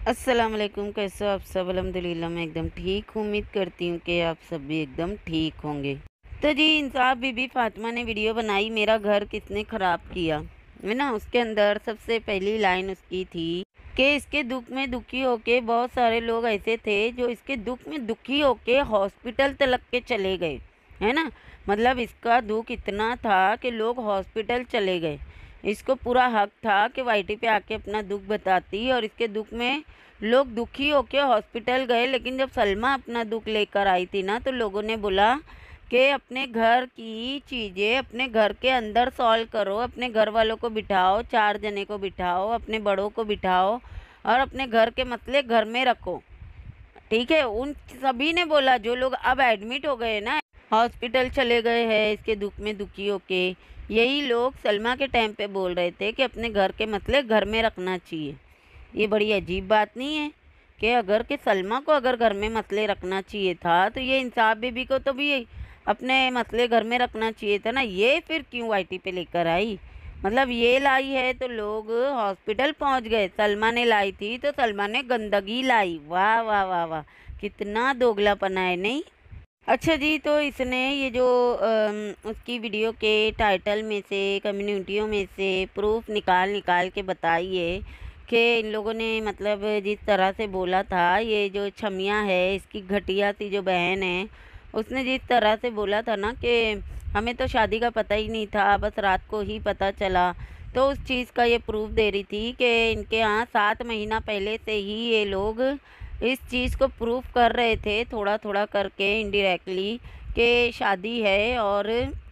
अस्सलाम वालेकुम। कैसे हो आप सब? अल्हम्दुलिल्लाह मैं एकदम ठीक हूँ। उम्मीद करती हूँ कि आप सब भी एकदम ठीक होंगे। तो जी इंसाफ बीबी फातिमा ने वीडियो बनाई, मेरा घर किसने ख़राब किया, है ना। उसके अंदर सबसे पहली लाइन उसकी थी कि इसके दुख में दुखी होके बहुत सारे लोग ऐसे थे जो इसके दुख में दुखी होके हॉस्पिटल तक के चले गए, है ना। मतलब इसका दुख इतना था कि लोग हॉस्पिटल चले गए। इसको पूरा हक था कि वाईटी पे आके अपना दुख बताती, और इसके दुख में लोग दुखी होके हॉस्पिटल गए। लेकिन जब सलमा अपना दुख लेकर आई थी ना, तो लोगों ने बोला कि अपने घर की चीज़ें अपने घर के अंदर सॉल्व करो, अपने घर वालों को बिठाओ, 4 जने को बिठाओ, अपने बड़ों को बिठाओ और अपने घर के मसले घर में रखो। ठीक है, उन सभी ने बोला, जो लोग अब एडमिट हो गए ना, हॉस्पिटल चले गए हैं इसके दुख में दुखी होके, यही लोग सलमा के टाइम पे बोल रहे थे कि अपने घर के मसले घर में रखना चाहिए। ये बड़ी अजीब बात नहीं है कि अगर के सलमा को अगर घर में मसले रखना चाहिए था, तो ये इंसाफ बीबी को तो भी अपने मसले घर में रखना चाहिए था ना। ये फिर क्यों वाईटी पे लेकर आई? मतलब ये लाई है तो लोग हॉस्पिटल पहुंच गए। सलमा ने लाई थी तो सलमा ने गंदगी लाई। वाह वाह वाह वाह, कितना दोगलापना है, नहीं। अच्छा जी, तो इसने ये जो उसकी वीडियो के टाइटल में से, कम्युनिटियों में से प्रूफ निकाल निकाल के बताई है कि इन लोगों ने मतलब जिस तरह से बोला था, ये जो छमिया है इसकी घटिया सी जो बहन है, उसने जिस तरह से बोला था ना कि हमें तो शादी का पता ही नहीं था, बस रात को ही पता चला। तो उस चीज़ का ये प्रूफ दे रही थी कि इनके यहाँ 7 महीना पहले से ही ये लोग इस चीज़ को प्रूफ कर रहे थे, थोड़ा थोड़ा करके इनडायरेक्टली, कि शादी है और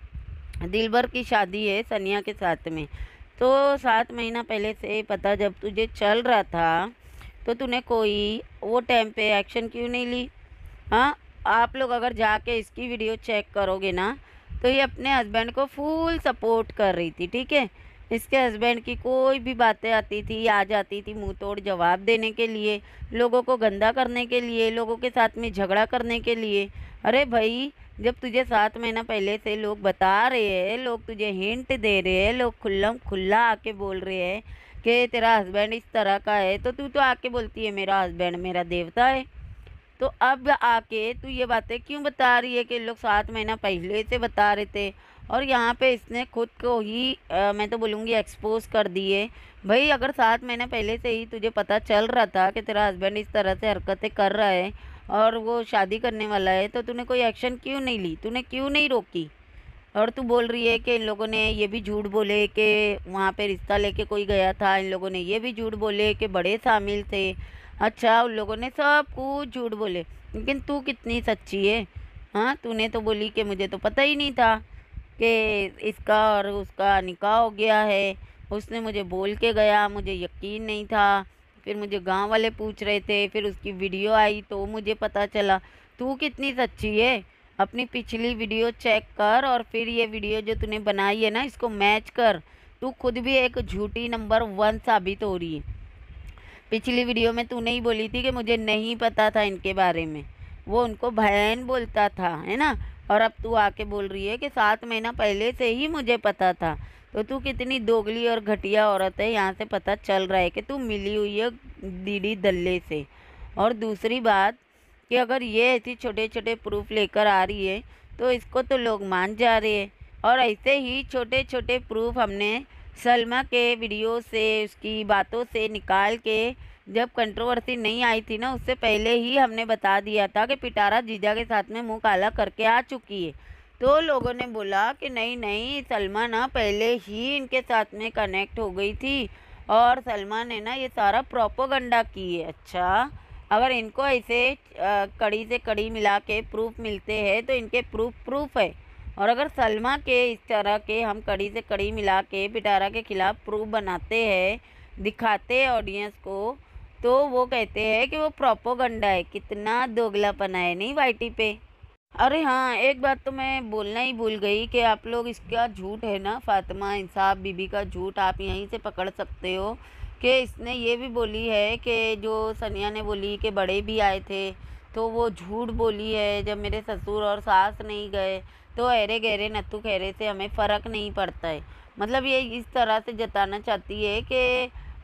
दिलबर की शादी है सनिया के साथ में। तो 7 महीना पहले से पता जब तुझे चल रहा था, तो तूने कोई वो टाइम पे एक्शन क्यों नहीं ली? हाँ, आप लोग अगर जाके इसकी वीडियो चेक करोगे ना, तो ये अपने हस्बैंड को फुल सपोर्ट कर रही थी। ठीक है, इसके हस्बैंड की कोई भी बातें आती थी, आ जाती थी मुंह तोड़ जवाब देने के लिए, लोगों को गंदा करने के लिए, लोगों के साथ में झगड़ा करने के लिए। अरे भाई, जब तुझे 7 महीना पहले से लोग बता रहे हैं, लोग तुझे हिंट दे रहे हैं, लोग खुल्लम खुल्ला आके बोल रहे हैं कि तेरा हस्बैंड इस तरह का है, तो तू तो आके बोलती है मेरा हस्बैंड मेरा देवता है। तो अब आके तू ये बातें क्यों बता रही है कि लोग 7 महीना पहले से बता रहे थे? और यहाँ पे इसने खुद को ही मैं तो बोलूँगी एक्सपोज कर दिए। भाई, अगर 7 महीने पहले से ही तुझे पता चल रहा था कि तेरा हस्बैंड इस तरह से हरकतें कर रहा है और वो शादी करने वाला है, तो तूने कोई एक्शन क्यों नहीं ली? तूने क्यों नहीं रोकी? और तू बोल रही है कि इन लोगों ने ये भी झूठ बोले कि वहाँ पे रिश्ता लेके कोई गया था, इन लोगों ने ये भी झूठ बोले कि बड़े शामिल थे। अच्छा, उन लोगों ने सब कुछ झूठ बोले, लेकिन तू कितनी सच्ची है? हाँ, तूने तो बोली कि मुझे तो पता ही नहीं था कि इसका और उसका निकाह हो गया है, उसने मुझे बोल के गया, मुझे यकीन नहीं था। फिर मुझे गांव वाले पूछ रहे थे, फिर उसकी वीडियो आई तो मुझे पता चला। तू कितनी सच्ची है? अपनी पिछली वीडियो चेक कर और फिर ये वीडियो जो तूने बनाई है ना, इसको मैच कर। तू खुद भी एक झूठी नंबर 1 साबित हो रही है। पिछली वीडियो में तूने ही बोली थी कि मुझे नहीं पता था इनके बारे में, वो उनको बहन बोलता था, है ना। और अब तू आके बोल रही है कि 7 महीना पहले से ही मुझे पता था। तो तू कितनी दोगली और घटिया औरत है, यहाँ से पता चल रहा है कि तू मिली हुई है दीदी दल्ले से। और दूसरी बात कि अगर ये ऐसी छोटे छोटे प्रूफ लेकर आ रही है, तो इसको तो लोग मान जा रहे हैं। और ऐसे ही छोटे छोटे प्रूफ हमने सलमा के वीडियो से, उसकी बातों से निकाल के, जब कंट्रोवर्सी नहीं आई थी ना, उससे पहले ही हमने बता दिया था कि पिटारा जीजा के साथ में मुंह काला करके आ चुकी है। तो लोगों ने बोला कि नहीं नहीं, सलमा ना पहले ही इनके साथ में कनेक्ट हो गई थी और सलमा ने ना ये सारा प्रोपोगंडा की है। अच्छा, अगर इनको ऐसे कड़ी से कड़ी मिला के प्रूफ मिलते हैं, तो इनके प्रूफ है। और अगर सलमा के इस तरह के हम कड़ी से कड़ी मिला के पिटारा के खिलाफ प्रूफ बनाते हैं, दिखाते हैं ऑडियंस को, तो वो कहते हैं कि वो प्रोपोगंडा है। कितना दोगलापना है, नहीं वाईटी पे। अरे हाँ, एक बात तो मैं बोलना ही भूल गई कि आप लोग इसका झूठ है ना, फातिमा इंसाफ बीबी का झूठ आप यहीं से पकड़ सकते हो कि इसने ये भी बोली है कि जो सनिया ने बोली कि बड़े भी आए थे, तो वो झूठ बोली है। जब मेरे ससुर और सास नहीं गए, तो अरे गहरे नत्थु खैरे से हमें फ़र्क नहीं पड़ता है। मतलब ये इस तरह से जताना चाहती है कि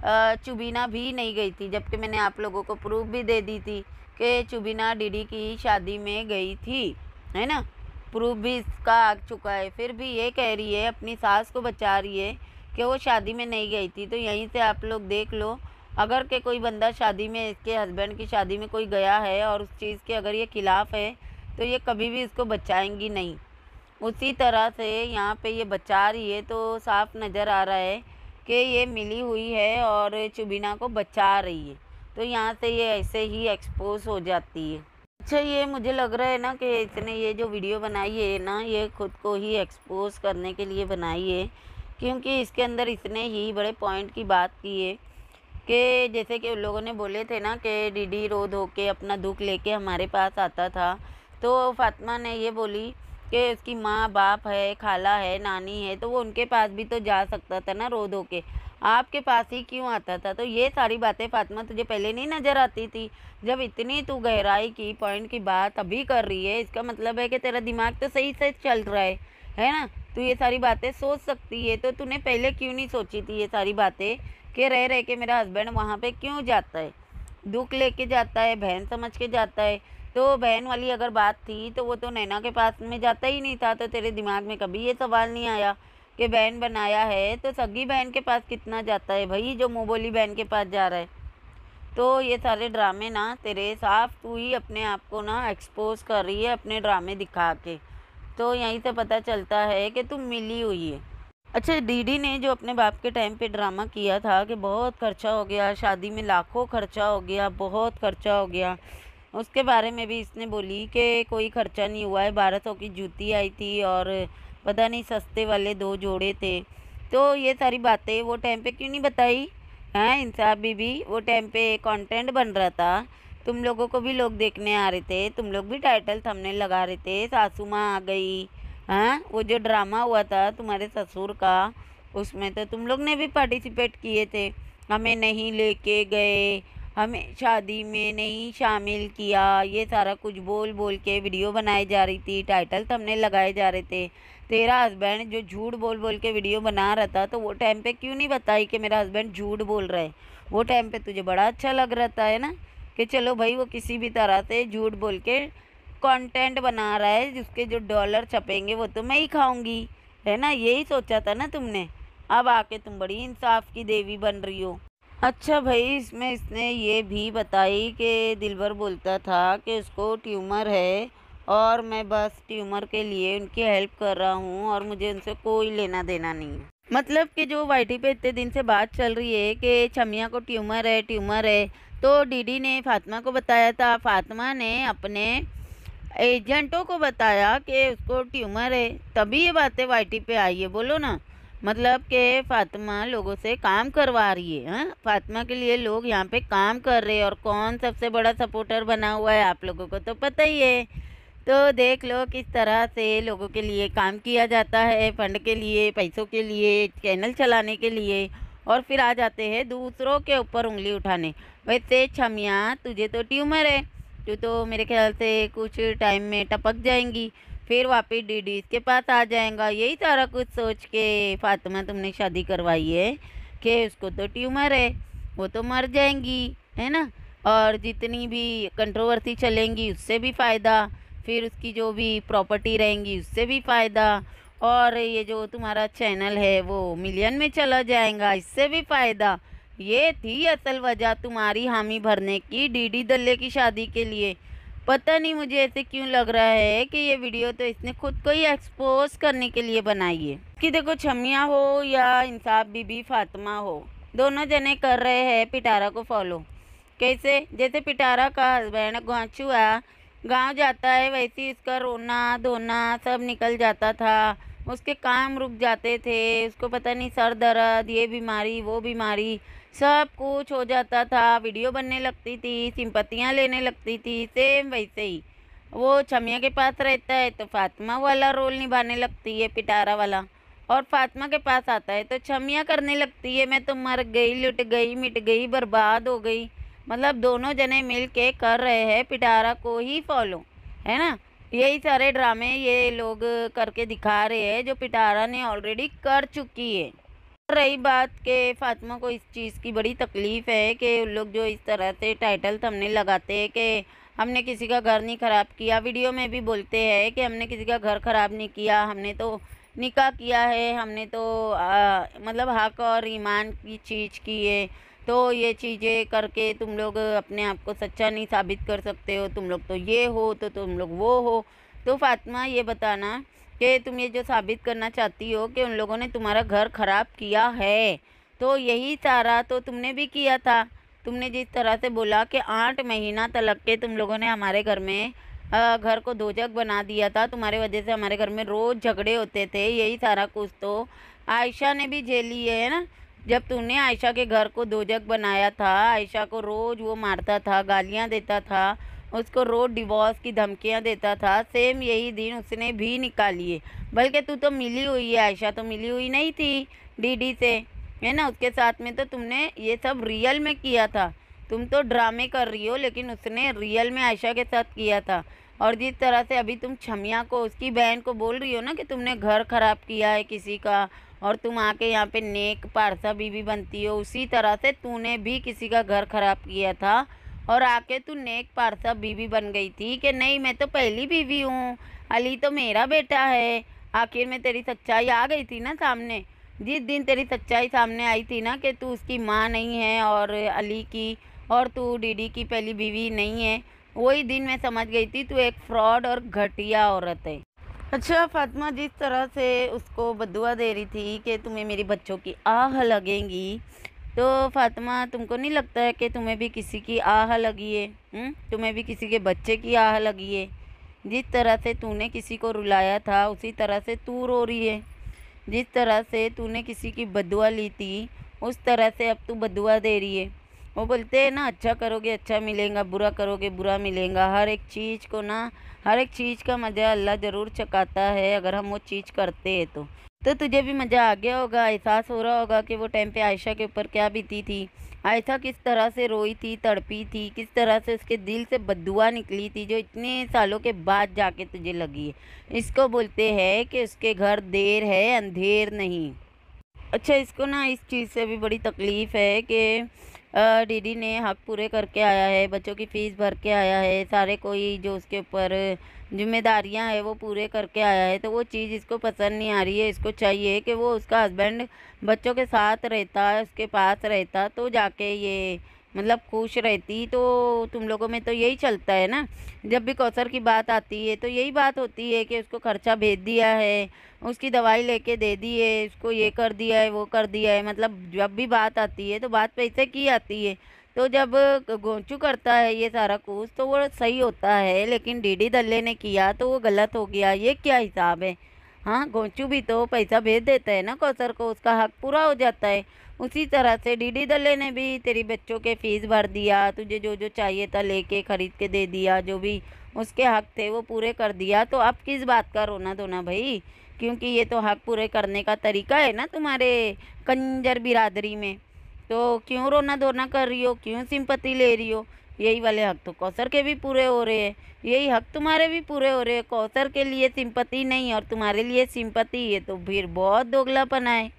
चुबीना भी नहीं गई थी, जबकि मैंने आप लोगों को प्रूफ भी दे दी थी कि चुबीना डीडी की शादी में गई थी, है ना। प्रूफ भी इसका आ चुका है, फिर भी ये कह रही है, अपनी सास को बचा रही है कि वो शादी में नहीं गई थी। तो यहीं से आप लोग देख लो, अगर के कोई बंदा शादी में, इसके हस्बैंड की शादी में कोई गया है और उस चीज़ के अगर ये खिलाफ़ है तो ये कभी भी इसको बचाएंगी नहीं। उसी तरह से यहाँ पे ये बचा रही है, तो साफ नज़र आ रहा है कि ये मिली हुई है और चुबीना को बचा रही है। तो यहाँ से ये ऐसे ही एक्सपोज हो जाती है। अच्छा, ये मुझे लग रहा है ना कि इसने ये जो वीडियो बनाई है ना, ये खुद को ही एक्सपोज करने के लिए बनाई है, क्योंकि इसके अंदर इसने ही बड़े पॉइंट की बात की है कि जैसे कि उन लोगों ने बोले थे ना कि डीडी रो धो के अपना दुख लेके हमारे पास आता था, तो फातिमा ने ये बोली कि उसकी माँ बाप है, खाला है, नानी है, तो वो उनके पास भी तो जा सकता था ना रो धो के, आपके पास ही क्यों आता था। तो ये सारी बातें फातिमा तुझे पहले नहीं नज़र आती थी? जब इतनी तू गहराई की पॉइंट की बात अभी कर रही है, इसका मतलब है कि तेरा दिमाग तो सही से चल रहा है ना। तू ये सारी बातें सोच सकती है, तो तूने पहले क्यों नहीं सोची थी ये सारी बातें कि रह रह के मेरा हस्बैंड वहाँ पे क्यों जाता है, दुख लेके जाता है, बहन समझ के जाता है। तो बहन वाली अगर बात थी तो वो तो नैना के पास में जाता ही नहीं था, तो तेरे दिमाग में कभी ये सवाल नहीं आया कि बहन बनाया है तो सगी बहन के पास कितना जाता है भाई, जो मुँह बोली बहन के पास जा रहा है। तो ये सारे ड्रामे ना तेरे, साफ तू ही अपने आप को ना एक्सपोज कर रही है अपने ड्रामे दिखा के। तो यहीं से पता चलता है कि तुम मिली हुई है। अच्छा, डीडी ने जो अपने बाप के टाइम पे ड्रामा किया था कि बहुत खर्चा हो गया, शादी में लाखों खर्चा हो गया, बहुत खर्चा हो गया, उसके बारे में भी इसने बोली कि कोई खर्चा नहीं हुआ है, 1200 की जूती आई थी और पता नहीं सस्ते वाले 2 जोड़े थे। तो ये सारी बातें वो टाइम पे क्यों नहीं बताई हैं इंसाफ बीबी? वो टाइम पे कंटेंट बन रहा था, तुम लोगों को भी लोग देखने आ रहे थे, तुम लोग भी टाइटल थंबनेल लगा रहे थे, सासू माँ आ गई। हाँ, वो जो ड्रामा हुआ था तुम्हारे ससुर का, उसमें तो तुम लोग ने भी पार्टिसिपेट किए थे। हमें नहीं लेके गए, हमें शादी में नहीं शामिल किया, ये सारा कुछ बोल बोल के वीडियो बनाई जा रही थी, टाइटल थंबनेल लगाए जा रहे थे। तेरा हस्बैंड जो झूठ बोल बोल के वीडियो बना रहा था, तो वो टाइम पे क्यों नहीं बताई कि मेरा हस्बैंड झूठ बोल रहा है? वो टाइम पे तुझे बड़ा अच्छा लग रहा था, है ना, कि चलो भाई वो किसी भी तरह से झूठ बोल के कंटेंट बना रहा है, जिसके जो डॉलर छपेंगे वो तो मैं ही खाऊंगी, है ना। यही सोचा था ना तुमने। अब आके तुम बड़ी इंसाफ की देवी बन रही हो। अच्छा भाई, इसमें इसने ये भी बताई कि दिलबर बोलता था कि उसको ट्यूमर है और मैं बस ट्यूमर के लिए उनकी हेल्प कर रहा हूँ और मुझे उनसे कोई लेना देना नहीं है। मतलब कि जो वाईटी पे इतने दिन से बात चल रही है कि छमिया को ट्यूमर है, ट्यूमर है, तो डीडी ने फातिमा को बताया था, फातिमा ने अपने एजेंटों को बताया कि उसको ट्यूमर है, तभी ये बातें वाईटी पे आई है। बोलो ना, मतलब कि फातिमा लोगों से काम करवा रही है। हाँ, फातिमा के लिए लोग यहाँ पे काम कर रहे हैं, और कौन सबसे बड़ा सपोर्टर बना हुआ है आप लोगों को तो पता ही है। तो देख लो किस तरह से लोगों के लिए काम किया जाता है, फंड के लिए, पैसों के लिए, चैनल चलाने के लिए, और फिर आ जाते हैं दूसरों के ऊपर उंगली उठाने। वैसे छमिया, तुझे तो ट्यूमर है, तू तो मेरे ख्याल से कुछ टाइम में टपक जाएंगी, फिर वापस डीडी के पास आ जाएगा। यही सारा कुछ सोच के फातिमा तुमने शादी करवाई है कि उसको तो ट्यूमर है, वो तो मर जाएंगी, है ना, और जितनी भी कंट्रोवर्सी चलेंगी उससे भी फ़ायदा, फिर उसकी जो भी प्रॉपर्टी रहेंगी उससे भी फ़ायदा, और ये जो तुम्हारा चैनल है वो मिलियन में चला जाएगा, इससे भी फ़ायदा। ये थी असल वजह तुम्हारी हामी भरने की डीडी दल्ले की शादी के लिए। पता नहीं मुझे ऐसे क्यों लग रहा है कि ये वीडियो तो इसने खुद को ही एक्सपोज करने के लिए बनाई है। कि देखो, छमिया हो या इंसाफ बीबी फातिमा हो, दोनों जने कर रहे हैं पिटारा को फॉलो। कैसे? जैसे पिटारा का हस्बैंड गाँचुआ गांव जाता है, वैसे इसका रोना धोना सब निकल जाता था, उसके काम रुक जाते थे, उसको पता नहीं सर दर्द, ये बीमारी वो बीमारी, सब कुछ हो जाता था, वीडियो बनने लगती थी, सिंपतियाँ लेने लगती थी। सेम वैसे ही वो छमिया के पास रहता है तो फातिमा वाला रोल निभाने लगती है पिटारा वाला, और फातिमा के पास आता है तो छमिया करने लगती है मैं तो मर गई, लुट गई, मिट गई, बर्बाद हो गई। मतलब दोनों जने मिल के कर रहे हैं पिटारा को ही फॉलो, है ना। यही सारे ड्रामे ये लोग करके दिखा रहे हैं जो पिटारा ने ऑलरेडी कर चुकी है। रही बात कि फातिमा को इस चीज़ की बड़ी तकलीफ़ है कि उन लोग जो इस तरह से टाइटल थंबनेल लगाते हैं कि हमने किसी का घर नहीं ख़राब किया, वीडियो में भी बोलते हैं कि हमने किसी का घर ख़राब नहीं किया, हमने तो निकाह किया है, हमने तो मतलब हक और ईमान की चीज़ की है। तो ये चीज़ें करके तुम लोग अपने आप को सच्चा नहीं साबित कर सकते हो, तुम लोग तो ये हो तो तुम लोग वो हो। तो फातिमा ये बताना कि तुम ये जो साबित करना चाहती हो कि उन लोगों ने तुम्हारा घर ख़राब किया है, तो यही सारा तो तुमने भी किया था। तुमने जिस तरह से बोला कि 8 महीना तलक के तुम लोगों ने हमारे घर में घर को दोजख बना दिया था, तुम्हारे वजह से हमारे घर में रोज़ झगड़े होते थे, यही सारा कुछ तो आयशा ने भी झेली है ना। जब तूने आयशा के घर को दोजख बनाया था, आयशा को रोज़ वो मारता था, गालियाँ देता था, उसको रोज़ डिवोर्स की धमकियाँ देता था, सेम यही दिन उसने भी निकाली है। बल्कि तू तो मिली हुई है, आयशा तो मिली हुई नहीं थी डीडी से, है ना। उसके साथ में तो तुमने ये सब रियल में किया था। तुम तो ड्रामे कर रही हो, लेकिन उसने रियल में आयशा के साथ किया था। और जिस तरह से अभी तुम छमिया को, उसकी बहन को बोल रही हो ना कि तुमने घर ख़राब किया है किसी का, और तुम आके यहाँ पे नेक पारसा बीवी बनती हो, उसी तरह से तूने भी किसी का घर ख़राब किया था और आके तू नेक पारसा बीवी बन गई थी कि नहीं मैं तो पहली बीवी हूँ, अली तो मेरा बेटा है। आखिर में तेरी सच्चाई आ गई थी ना सामने। जिस दिन तेरी सच्चाई सामने आई थी ना कि तू उसकी माँ नहीं है और अली की, और तू डीडी की पहली बीवी नहीं है, वही दिन मैं समझ गई थी तू एक फ्रॉड और घटिया औरत है। अच्छा फातिमा, जिस तरह से उसको बद्दुआ दे रही थी कि तुम्हें मेरे बच्चों की आह लगेंगी, तो फातिमा तुमको नहीं लगता है कि तुम्हें भी किसी की आह लगी है? तुम्हें भी किसी के बच्चे की आह लगी है? जिस तरह से तूने किसी को रुलाया था उसी तरह से तू रो रही है। जिस तरह से तूने किसी की बद्दुआ ली थी उस तरह से अब तू बद्दुआ दे रही है। वो बोलते हैं ना, अच्छा करोगे अच्छा मिलेगा, बुरा करोगे बुरा मिलेगा। हर एक चीज़ को ना, हर एक चीज़ का मज़ा अल्लाह ज़रूर चखाता है अगर हम वो चीज़ करते हैं तो तुझे भी मज़ा आ गया होगा, एहसास हो रहा होगा कि वो टाइम पे आयशा के ऊपर क्या बीती थी। आयशा किस तरह से रोई थी, तड़पी थी, किस तरह से उसके दिल से बद्दुआ निकली थी जो इतने सालों के बाद जाके तुझे लगी है। इसको बोलते हैं कि उसके घर देर है अंधेर नहीं। अच्छा, इसको ना इस चीज़ से भी बड़ी तकलीफ़ है कि डीडी ने हक पूरे करके आया है, बच्चों की फ़ीस भर के आया है, सारे कोई जो उसके ऊपर जिम्मेदारियां है वो पूरे करके आया है, तो वो चीज़ इसको पसंद नहीं आ रही है। इसको चाहिए कि वो उसका हस्बैंड बच्चों के साथ रहता है, उसके पास रहता तो जाके ये मतलब खुश रहती। तो तुम लोगों में तो यही चलता है ना, जब भी कौसर की बात आती है तो यही बात होती है कि उसको खर्चा भेज दिया है, उसकी दवाई लेके दे दी है, उसको ये कर दिया है वो कर दिया है। मतलब जब भी बात आती है तो बात पैसे की आती है। तो जब गोंचू करता है ये सारा कुछ तो वो सही होता है, लेकिन डीडी दल्ले ने किया तो वो गलत हो गया। ये क्या हिसाब है? हाँ, गोंचू भी तो पैसा भेज देता है ना कौसर को, उसका हक पूरा हो जाता है। उसी तरह से डीडी दल्ले ने भी तेरी बच्चों के फीस भर दिया, तुझे जो जो चाहिए था लेके खरीद के दे दिया, जो भी उसके हक थे वो पूरे कर दिया। तो अब किस बात का रोना धोना भाई? क्योंकि ये तो हक पूरे करने का तरीका है ना तुम्हारे कंजर बिरादरी में। तो क्यों रोना धोना कर रही हो, क्यों सिंपत्ति ले रही हो? यही वाले हक तो कौसर के भी पूरे हो रहे हैं, यही हक तुम्हारे भी पूरे हो रहे हैं। कौसर के लिए सिंपत्ति नहीं और तुम्हारे लिए सिंपत्ति, ये तो फिर बहुत दोगलापना है।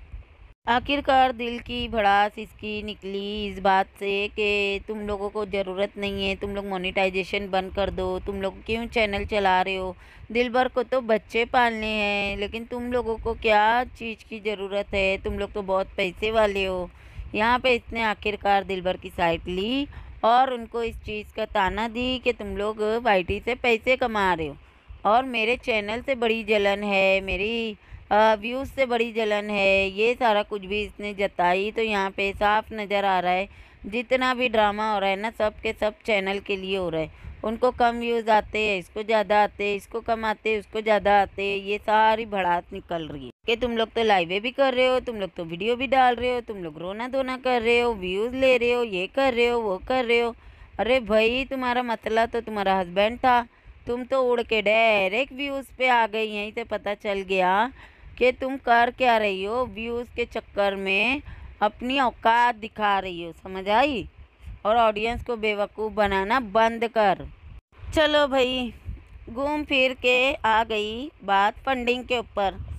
आखिरकार दिल की भड़ास इसकी निकली इस बात से कि तुम लोगों को ज़रूरत नहीं है, तुम लोग मोनेटाइजेशन बंद कर दो, तुम लोग क्यों चैनल चला रहे हो? दिलबर को तो बच्चे पालने हैं, लेकिन तुम लोगों को क्या चीज़ की ज़रूरत है? तुम लोग तो बहुत पैसे वाले हो। यहाँ पे इसने आखिरकार दिलबर की साइड ली और उनको इस चीज़ का ताना दी कि तुम लोग वाईटी से पैसे कमा रहे हो और मेरे चैनल से बड़ी जलन है, मेरी व्यूज़ से बड़ी जलन है। ये सारा कुछ भी इसने जताई। तो यहाँ पे साफ नज़र आ रहा है जितना भी ड्रामा हो रहा है ना, सब के सब चैनल के लिए हो रहा है। उनको कम व्यूज़ आते हैं, इसको ज़्यादा आते हैं, इसको कम आते हैं, उसको ज़्यादा आते हैं। ये सारी भड़ास निकल रही है कि तुम लोग तो लाइवे भी कर रहे हो, तुम लोग तो वीडियो भी डाल रहे हो, तुम लोग रोना धोना कर रहे हो, व्यूज़ ले रहे हो, ये कर रहे हो वो कर रहे हो। अरे भाई, तुम्हारा मसला तो तुम्हारा हस्बैंड था, तुम तो उड़ के डायरेक्ट व्यूज़ पे आ गई। यहीं से पता चल गया कि तुम कर क्या रही हो। व्यूज़ के चक्कर में अपनी औकात दिखा रही हो, समझ आई? और ऑडियंस को बेवकूफ़ बनाना बंद कर। चलो भाई, घूम फिर के आ गई बात फंडिंग के ऊपर।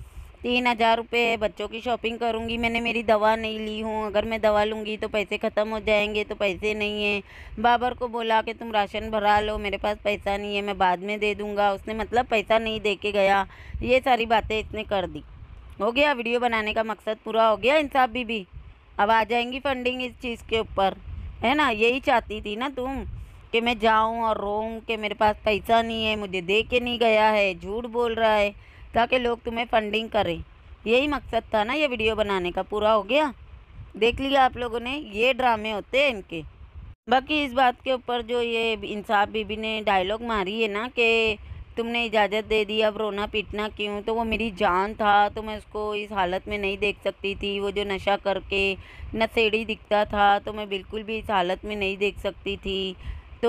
3,000 रुपये बच्चों की शॉपिंग करूँगी, मैंने मेरी दवा नहीं ली हूँ, अगर मैं दवा लूँगी तो पैसे ख़त्म हो जाएंगे, तो पैसे नहीं है। बाबर को बोला कि तुम राशन भरा लो, मेरे पास पैसा नहीं है, मैं बाद में दे दूँगा, उसने मतलब पैसा नहीं दे के गया। ये सारी बातें इसने कर दी। हो गया, वीडियो बनाने का मकसद पूरा हो गया। इंसाफ बीबी अब आ जाएंगी फंडिंग इस चीज़ के ऊपर, है ना। यही चाहती थी ना तुम कि मैं जाऊं और रोऊं कि मेरे पास पैसा नहीं है, मुझे दे के नहीं गया है, झूठ बोल रहा है, ताकि लोग तुम्हें फंडिंग करें। यही मकसद था ना ये वीडियो बनाने का, पूरा हो गया। देख लिया आप लोगों ने, ये ड्रामे होते हैं इनके। बाकी इस बात के ऊपर जो ये इंसाफ बीबी ने डायलॉग मारी है ना कि तुमने इजाज़त दे दी, अब रोना पीटना क्यों, तो वो मेरी जान था, तो मैं उसको इस हालत में नहीं देख सकती थी। वो जो नशा करके नशेड़ी दिखता था, तो मैं बिल्कुल भी इस हालत में नहीं देख सकती थी। तो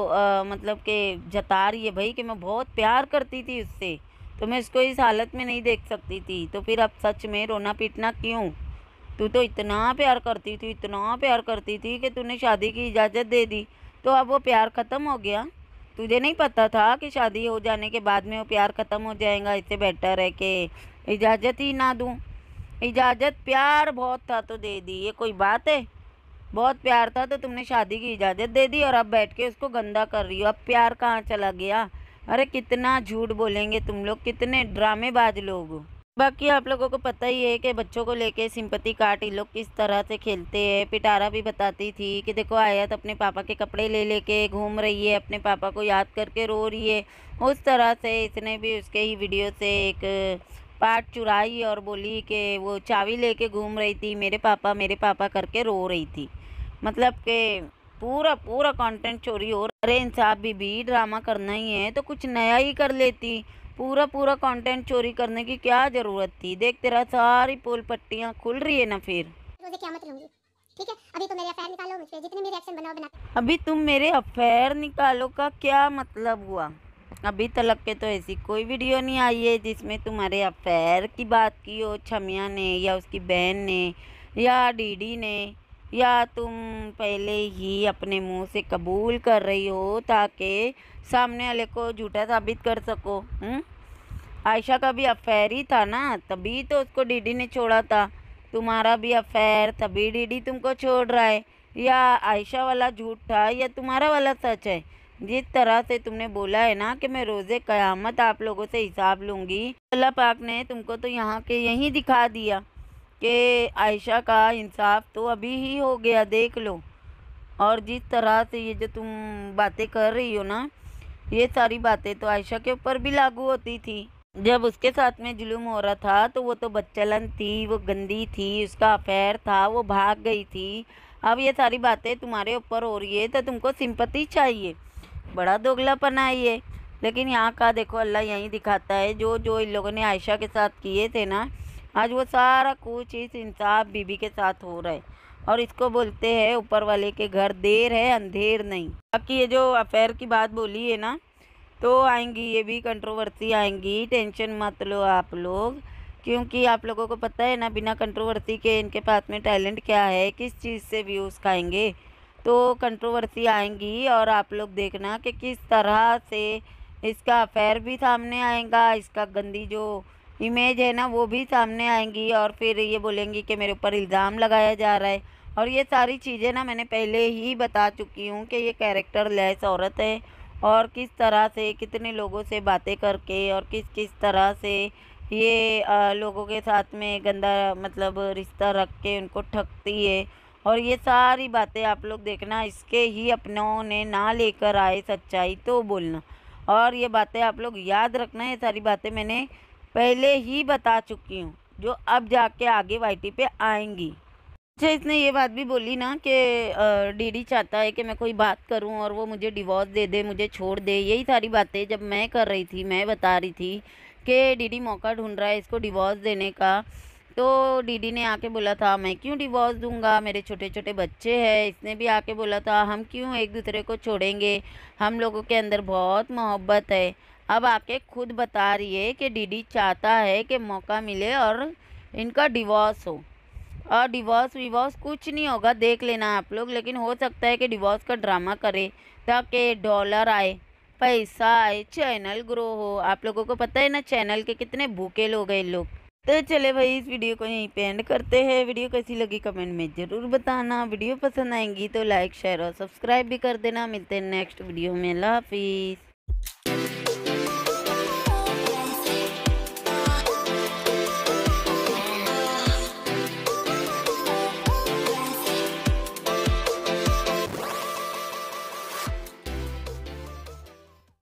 मतलब कि जता रही है भाई कि मैं बहुत प्यार करती थी उससे, तो मैं उसको इस हालत में नहीं देख सकती थी। तो फिर अब सच में रोना पीटना क्यों? तू तो इतना प्यार करती थी, इतना प्यार करती थी कि तूने शादी की इजाज़त दे दी, तो अब वो प्यार ख़त्म हो गया। तुझे नहीं पता था कि शादी हो जाने के बाद में वो प्यार ख़त्म हो जाएगा? इससे बेटर है कि इजाज़त ही ना दूँ। इजाज़त प्यार बहुत था तो दे दी, ये कोई बात है? बहुत प्यार था तो तुमने शादी की इजाज़त दे दी और अब बैठ के उसको गंदा कर रही हो। अब प्यार कहाँ चला गया? अरे कितना झूठ बोलेंगे तुम लोग, कितने ड्रामेबाज लोग हो। बाकी आप लोगों को पता ही है कि बच्चों को लेके सिंपैथी कार्ड ये लोग किस तरह से खेलते हैं। पिटारा भी बताती थी कि देखो आयत अपने पापा के कपड़े ले लेके घूम रही है, अपने पापा को याद करके रो रही है। उस तरह से इसने भी उसके ही वीडियो से एक पार्ट चुराई और बोली कि वो चाबी लेके घूम रही थी, मेरे पापा करके रो रही थी। मतलब कि पूरा पूरा कंटेंट चोरी हो रहा। अरे इंसाफ बीबी, ड्रामा करना ही है तो कुछ नया ही कर लेती। पूरा पूरा कंटेंट चोरी करने की क्या ज़रूरत थी? देख तेरा सारी पोल पट्टियाँ खुल रही है ना। फिर रोज़े क़यामत रहूँगी, ठीक है? अभी तो मेरे अफ़ेयर निकालो मुझ पे, जितने भी रिएक्शन बनाओ बना। अभी तुम मेरे अफेयर निकालो का क्या मतलब हुआ? अभी तलक के तो ऐसी कोई वीडियो नहीं आई है जिसमें तुम्हारे अफेयर की बात की हो छमिया ने या उसकी बहन ने या डीडी ने, या तुम पहले ही अपने मुंह से कबूल कर रही हो ताकि सामने वाले को झूठा साबित कर सको। आयशा का भी अफेयर ही था ना, तभी तो उसको डीडी ने छोड़ा था। तुम्हारा भी अफेयर, तभी डीडी तुमको छोड़ रहा है। या आयशा वाला झूठ था या तुम्हारा वाला सच है? जिस तरह से तुमने बोला है ना कि मैं रोज़े क़यामत आप लोगों से हिसाब लूँगी, अल्लाह पाक ने तुमको तो यहाँ के यहीं दिखा दिया कि आयशा का इंसाफ तो अभी ही हो गया, देख लो। और जिस तरह से ये जो तुम बातें कर रही हो ना, ये सारी बातें तो आयशा के ऊपर भी लागू होती थी। जब उसके साथ में जुल्म हो रहा था तो वो तो बच्चलन थी, वो गंदी थी, उसका अफेयर था, वो भाग गई थी। अब ये सारी बातें तुम्हारे ऊपर हो रही है तो तुमको सिंपैथी चाहिए। बड़ा दोगलापना है ये। लेकिन यहाँ का देखो, अल्लाह यहीं दिखाता है जो जो इन लोगों ने आयशा के साथ किए थे ना, आज वो सारा कुछ इस इंसाफ बीबी के साथ हो रहा है। और इसको बोलते हैं ऊपर वाले के घर देर है अंधेर नहीं। बाकी ये जो अफेयर की बात बोली है ना, तो आएंगी ये भी कंट्रोवर्सी आएंगी, टेंशन मत लो आप लोग। क्योंकि आप लोगों को पता है ना, बिना कंट्रोवर्सी के इनके पास में टैलेंट क्या है, किस चीज़ से व्यूज़ खाएंगे। तो कंट्रोवर्सी आएंगी और आप लोग देखना कि किस तरह से इसका अफेयर भी सामने आएगा, इसका गंदी जो इमेज है ना वो भी सामने आएंगी। और फिर ये बोलेंगी कि मेरे ऊपर इल्ज़ाम लगाया जा रहा है। और ये सारी चीज़ें ना मैंने पहले ही बता चुकी हूँ कि ये कैरेक्टर लेस औरत है और किस तरह से कितने लोगों से बातें करके और किस किस तरह से ये लोगों के साथ में गंदा मतलब रिश्ता रख के उनको ठगती है। और ये सारी बातें आप लोग देखना, इसके ही अपनों ने ना लेकर आए सच्चाई तो बोलना। और ये बातें आप लोग याद रखना, ये सारी बातें मैंने पहले ही बता चुकी हूँ जो अब जाके आगे वाईटी पे आएंगी। अच्छा, इसने ये बात भी बोली ना कि डीडी चाहता है कि मैं कोई बात करूं और वो मुझे डिवोर्स दे दे, मुझे छोड़ दे। यही सारी बातें जब मैं कर रही थी, मैं बता रही थी कि डीडी मौका ढूंढ रहा है इसको डिवोर्स देने का, तो डीडी ने आके बोला था मैं क्यों डिवोर्स दूंगा, मेरे छोटे छोटे बच्चे हैं। इसने भी आके बोला था हम क्यों एक दूसरे को छोड़ेंगे, हम लोगों के अंदर बहुत मोहब्बत है। अब आके खुद बता रही है कि डीडी चाहता है कि मौका मिले और इनका डिवोर्स हो। और डिवोर्स विवोर्स कुछ नहीं होगा, देख लेना आप लोग। लेकिन हो सकता है कि डिवोर्स का ड्रामा करे ताकि डॉलर आए, पैसा आए, चैनल ग्रो हो। आप लोगों को पता है ना चैनल के कितने भूखे लोग हैं लोग। तो चले भाई इस वीडियो को यहीं पे एंड करते हैं। वीडियो कैसी लगी कमेंट में ज़रूर बताना। वीडियो पसंद आएंगी तो लाइक शेयर और सब्सक्राइब भी कर देना। मिलते हैं नेक्स्ट वीडियो में। अल्लाह हाफिज़।